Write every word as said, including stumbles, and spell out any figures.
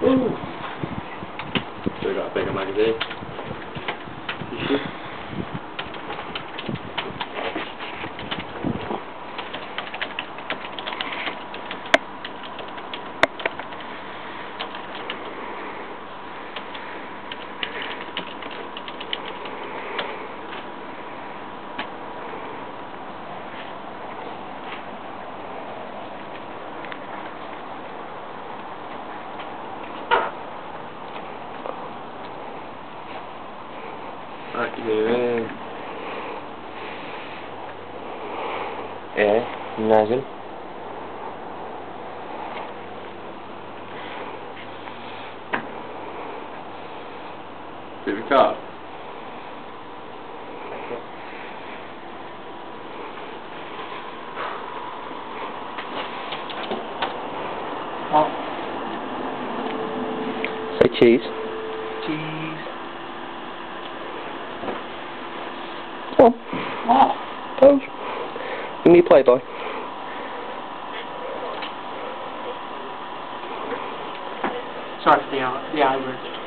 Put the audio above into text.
Ooh. Still got a bigger magazine. You should. I can hear it. ايه نازل. Bit of a card. What? Say cheese. Cheese. Come on. What? Pose. Give me a Playboy. Sorry for the, uh, the Irish.